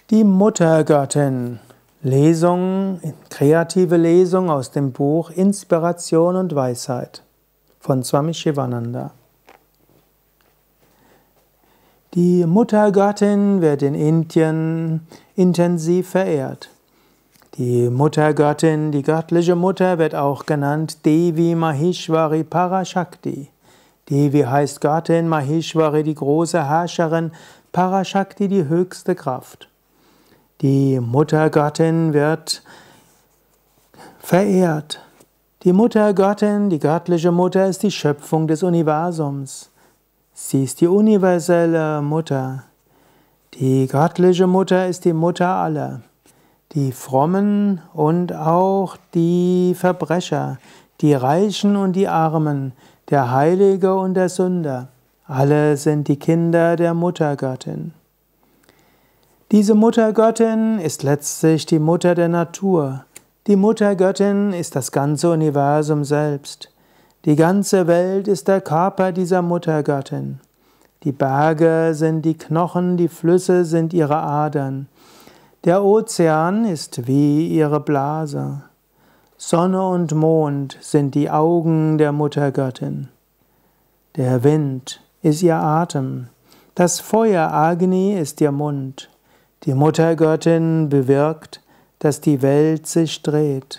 Die Muttergöttin. Lesung, kreative Lesung aus dem Buch Inspiration und Weisheit von Swami Shivananda. Die Muttergöttin wird in Indien intensiv verehrt. Die Muttergöttin, die göttliche Mutter, wird auch genannt Devi Maheshwari Parashakti. Devi heißt Göttin, Maheshwari die große Herrscherin, Parashakti die höchste Kraft. Die Muttergöttin wird verehrt. Die Muttergöttin, die göttliche Mutter, ist die Schöpfung des Universums. Sie ist die universelle Mutter. Die göttliche Mutter ist die Mutter aller. Die Frommen und auch die Verbrecher, die Reichen und die Armen, der Heilige und der Sünder, alle sind die Kinder der Muttergöttin. Diese Muttergöttin ist letztlich die Mutter der Natur. Die Muttergöttin ist das ganze Universum selbst. Die ganze Welt ist der Körper dieser Muttergöttin. Die Berge sind die Knochen, die Flüsse sind ihre Adern. Der Ozean ist wie ihre Blase. Sonne und Mond sind die Augen der Muttergöttin. Der Wind ist ihr Atem. Das Feuer Agni ist ihr Mund. Die Muttergöttin bewirkt, dass die Welt sich dreht.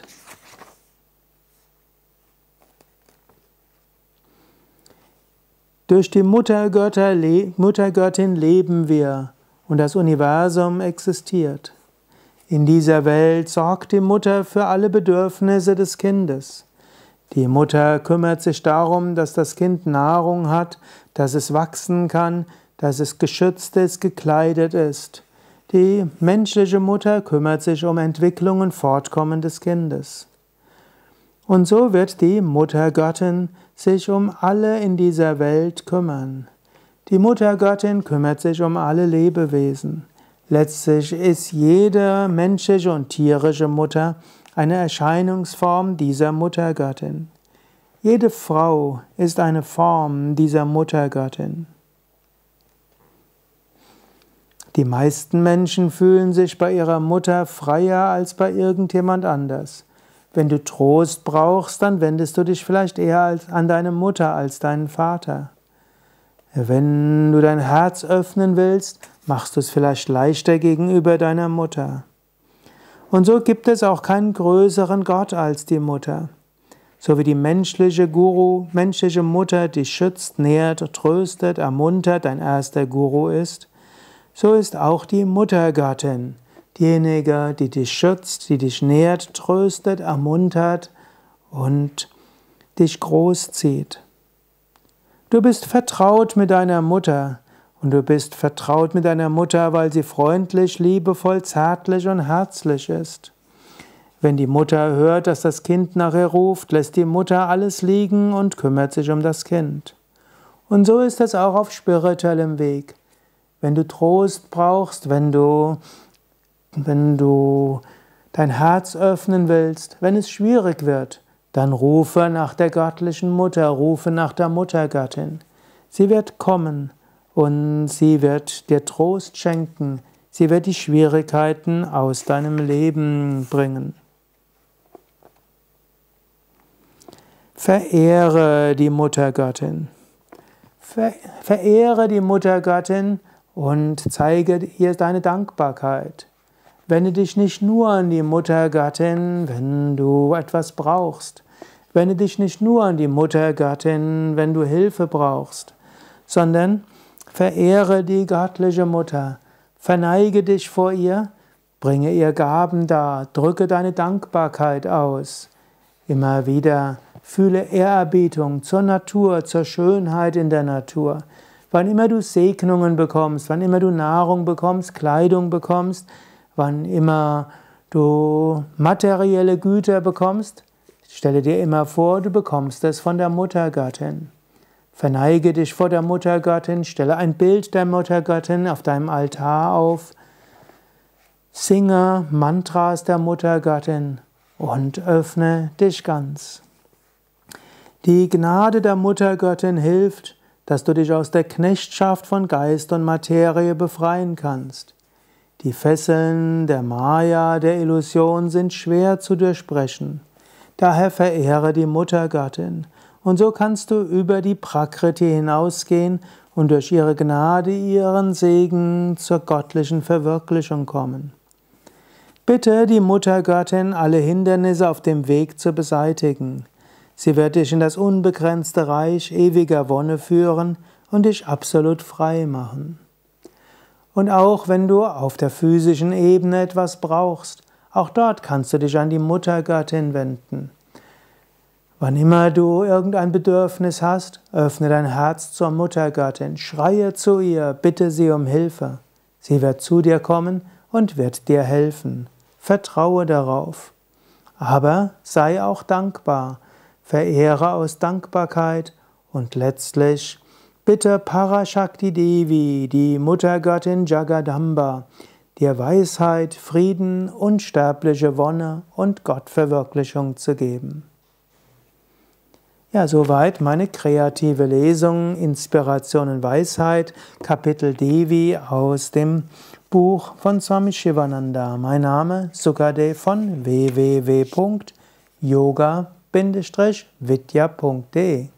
Durch die Muttergöttin leben wir und das Universum existiert. In dieser Welt sorgt die Mutter für alle Bedürfnisse des Kindes. Die Mutter kümmert sich darum, dass das Kind Nahrung hat, dass es wachsen kann, dass es geschützt ist, gekleidet ist. Die menschliche Mutter kümmert sich um Entwicklung und Fortkommen des Kindes. Und so wird die Muttergöttin sich um alle in dieser Welt kümmern. Die Muttergöttin kümmert sich um alle Lebewesen. Letztlich ist jede menschliche und tierische Mutter eine Erscheinungsform dieser Muttergöttin. Jede Frau ist eine Form dieser Muttergöttin. Die meisten Menschen fühlen sich bei ihrer Mutter freier als bei irgendjemand anders. Wenn du Trost brauchst, dann wendest du dich vielleicht eher an deine Mutter als deinen Vater. Wenn du dein Herz öffnen willst, machst du es vielleicht leichter gegenüber deiner Mutter. Und so gibt es auch keinen größeren Gott als die Mutter. So wie die menschliche Mutter dich schützt, nährt, tröstet, ermuntert, dein erster Guru ist, so ist auch die Muttergöttin diejenige, die dich schützt, die dich nährt, tröstet, ermuntert und dich großzieht. Du bist vertraut mit deiner Mutter und du bist vertraut mit deiner Mutter, weil sie freundlich, liebevoll, zärtlich und herzlich ist. Wenn die Mutter hört, dass das Kind nach ihr ruft, lässt die Mutter alles liegen und kümmert sich um das Kind. Und so ist es auch auf spirituellem Weg. Wenn du Trost brauchst, wenn du dein Herz öffnen willst, wenn es schwierig wird, dann rufe nach der göttlichen Mutter, rufe nach der Muttergöttin. Sie wird kommen und sie wird dir Trost schenken, sie wird die Schwierigkeiten aus deinem Leben bringen. Verehre die Muttergöttin. Verehre die Muttergöttin und zeige ihr deine Dankbarkeit. Wende dich nicht nur an die Muttergöttin, wenn du etwas brauchst. Wende dich nicht nur an die Muttergöttin, wenn du Hilfe brauchst, sondern verehre die göttliche Mutter. Verneige dich vor ihr, bringe ihr Gaben dar, drücke deine Dankbarkeit aus. Immer wieder fühle Ehrerbietung zur Natur, zur Schönheit in der Natur. Wann immer du Segnungen bekommst, wann immer du Nahrung bekommst, Kleidung bekommst, wann immer du materielle Güter bekommst, stelle dir immer vor, du bekommst es von der Muttergöttin. Verneige dich vor der Muttergöttin, stelle ein Bild der Muttergöttin auf deinem Altar auf, singe Mantras der Muttergöttin und öffne dich ganz. Die Gnade der Muttergöttin hilft, dass du dich aus der Knechtschaft von Geist und Materie befreien kannst. Die Fesseln der Maya, der Illusion, sind schwer zu durchbrechen. Daher verehre die Muttergöttin. Und so kannst du über die Prakriti hinausgehen und durch ihre Gnade, ihren Segen zur göttlichen Verwirklichung kommen. Bitte die Muttergöttin, alle Hindernisse auf dem Weg zu beseitigen. Sie wird dich in das unbegrenzte Reich ewiger Wonne führen und dich absolut frei machen. Und auch wenn du auf der physischen Ebene etwas brauchst, auch dort kannst du dich an die Muttergöttin wenden. Wann immer du irgendein Bedürfnis hast, öffne dein Herz zur Muttergöttin, schreie zu ihr, bitte sie um Hilfe. Sie wird zu dir kommen und wird dir helfen. Vertraue darauf. Aber sei auch dankbar. Verehre aus Dankbarkeit und letztlich bitte Parashakti Devi, die Muttergöttin Jagadamba, dir Weisheit, Frieden, unsterbliche Wonne und Gottverwirklichung zu geben. Ja, soweit meine kreative Lesung Inspiration und Weisheit, Kapitel Devi aus dem Buch von Swami Shivananda. Mein Name Sukadev von www.yoga-vidya.de